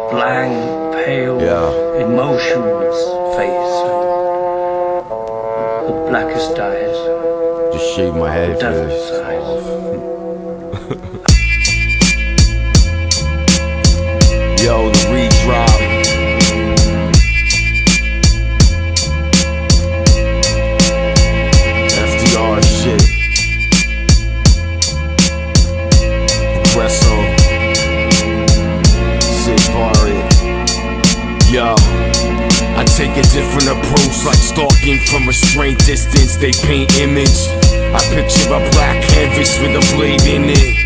blank, pale, emotionless face, the blackest eyes. Just shave my head for Devil's eyes. Yo, the redrop. FDR shit. Progresso. Sid Barrett. Yo, I take a different approach, like stalking from restraint distance. They paint image. I picture a black canvas with a blade in it.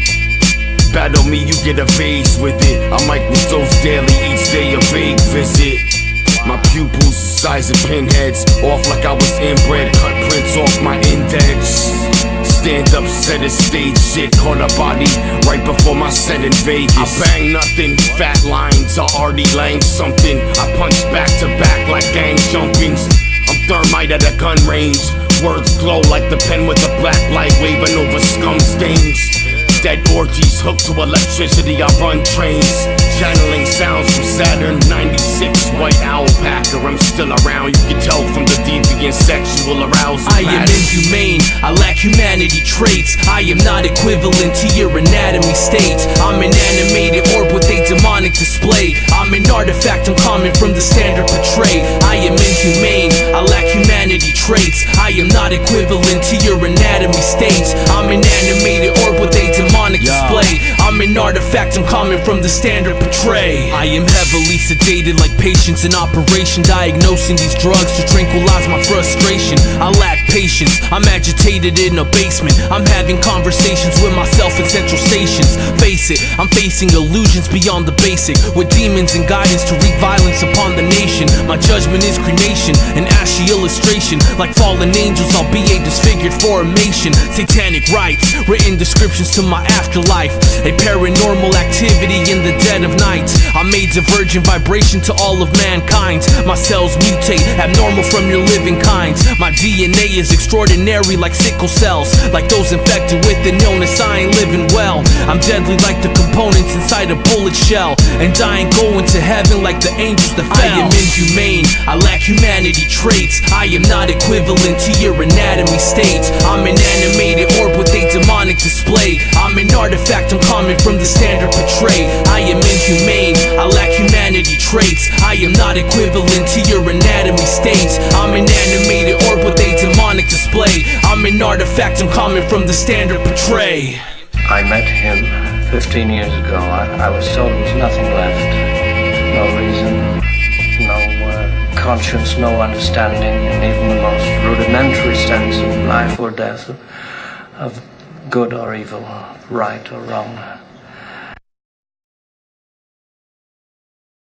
Battle me, you get a vase with it. I microdose daily, each day a vague visit. My pupils, size of pinheads, off like I was inbred. Cut prints off my index. Stand up, set a stage shit. Caught a body right before my set in Vegas. I bang nothing, fat lines, I already lang something. I punch back to back like gang jumpings. I'm thermite at a gun range. Words glow like the pen with a black light waving over scum stains. Dead orgies hooked to electricity, I run trains. Channeling sounds from Saturn 96, white owl packer. I'm still around, you can tell from the deviant sexual arousal. I am inhumane, I lack humanity traits. I am not equivalent to your anatomy state. I'm an animated orb with a demonic display. I'm an artifact, I'm coming from the standard portray. I am inhumane, I lack humanity traits. I am not equivalent to your anatomy state. I'm an animated orb with a demonic display. I'm an artifact, I'm coming from the standard portray. I am heavily sedated like patients in operation, diagnosing these drugs to tranquilize my frustration. I lack patience, I'm agitated in a basement. I'm having conversations with myself in central stations. Face it, I'm facing illusions beyond the basic, with demons and guidance to wreak violence upon the nation. My judgment is cremation, an ashy illustration. Like fallen angels, I'll be a disfigured formation. Satanic rites, written descriptions to my afterlife. A paranormal activity in the dead of night. I'm a divergent vibration to all of mankind. My cells mutate, abnormal from your living kind. My DNA is extraordinary like sickle cells. Like those infected with an illness, I ain't living well. I'm deadly like the components inside a bullet shell, and I ain't going to heaven like the angels that fell. I am inhumane, I lack humanity traits. I am not equivalent to your anatomy state. I'm an animated orb with a demonic display. I'm an artifact, I'm coming from the standard portray. I am inhumane, I lack humanity traits. I am not equivalent to your anatomy state. I'm an animated orb with a demonic display. I'm an artifact, I'm coming from the standard portray. I met him 15 years ago. I was told there was nothing left. No reason, no conscience, no understanding, and even the most rudimentary sense of life or death, of good or evil, right or wrong.